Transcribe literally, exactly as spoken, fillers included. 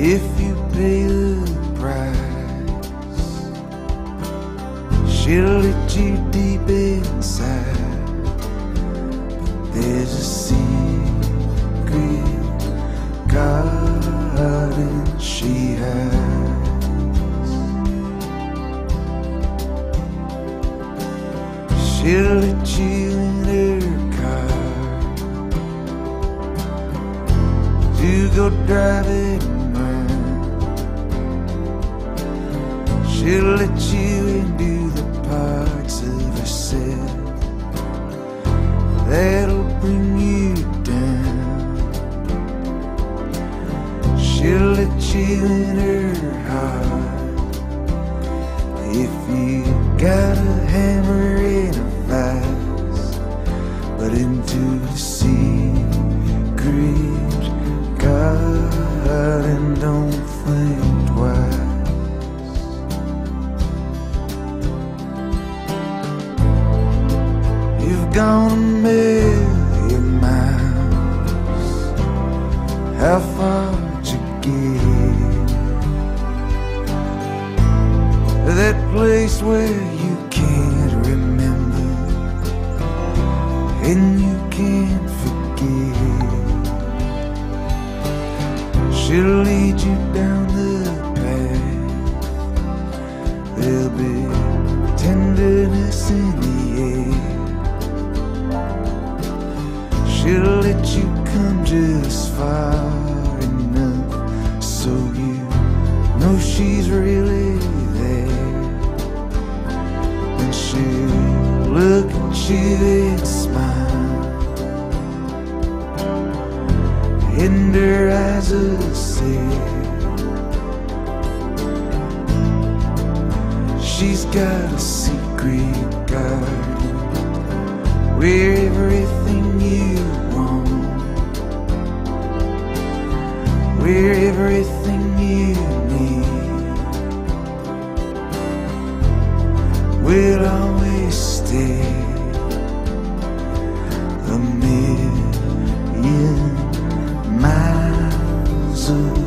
if you pay the price. She'll let you deep inside, but there's a secret garden she has. She'll let you in her car to go driving around. She'll let you into the parts of herself that'll bring you down. She'll let you in her heart if you got a hammer and a vice, but into the secret garden, don't think twice. You've gone a million miles. How far'd you get? That place where you can't remember and you can't forget. She'll lead you down the path. There'll be tenderness in the air. She'll let you come just far enough so you know she's really there. And she'll look at you and smile, and her eyes are sad. She's got a secret garden where everything you want, where everything you need will always stay. A million miles away.